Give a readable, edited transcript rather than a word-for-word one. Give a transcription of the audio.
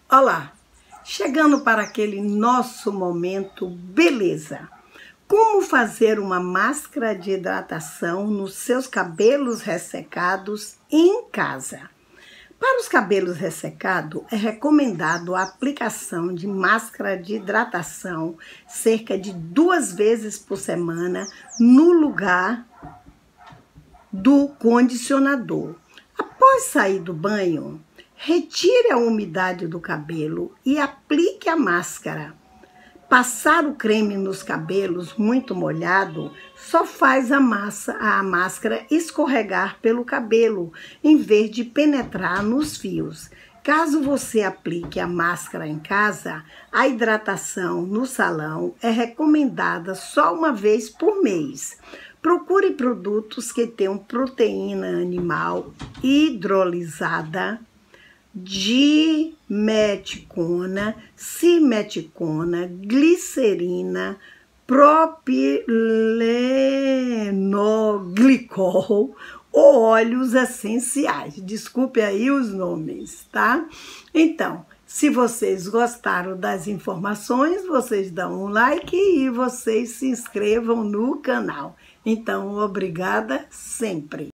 Olá, chegando para aquele nosso momento beleza. Como fazer uma máscara de hidratação nos seus cabelos ressecados em casa? Para os cabelos ressecados, é recomendado a aplicação de máscara de hidratação cerca de 2 vezes por semana no lugar do condicionador. Após sair do banho, retire a umidade do cabelo e aplique a máscara. Passar o creme nos cabelos muito molhado só faz a máscara escorregar pelo cabelo, em vez de penetrar nos fios. Caso você aplique a máscara em casa, a hidratação no salão é recomendada só uma vez por mês. Procure produtos que tenham proteína animal hidrolisada, dimeticona, simeticona, glicerina, propilenoglicol ou óleos essenciais. Desculpe aí os nomes, tá? Então, se vocês gostaram das informações, vocês dão um like e vocês se inscrevam no canal. Então, obrigada sempre.